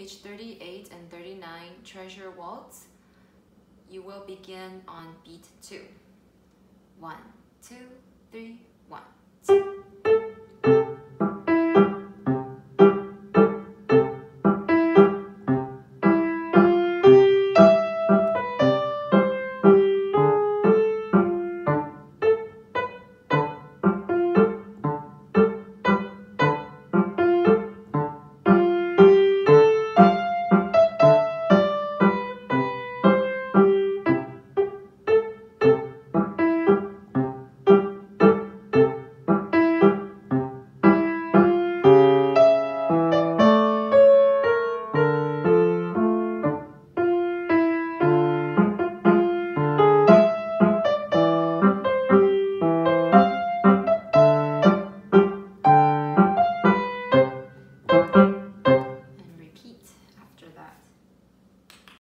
page 38 and 39, Treasure Waltz, you will begin on beat 2. 1, 2, 3, 1, 2.